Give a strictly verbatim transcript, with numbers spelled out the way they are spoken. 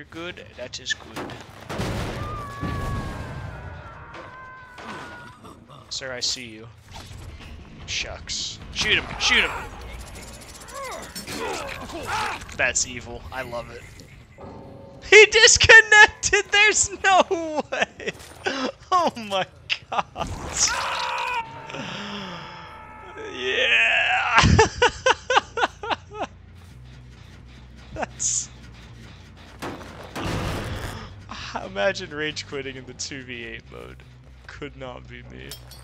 You're good? That is good. Sir, I see you. Shucks. Shoot him! Shoot him! That's evil. I love it. He disconnected! There's no way! Oh my god. Yeah! That's... Imagine rage quitting in the two v eight mode. Could not be me.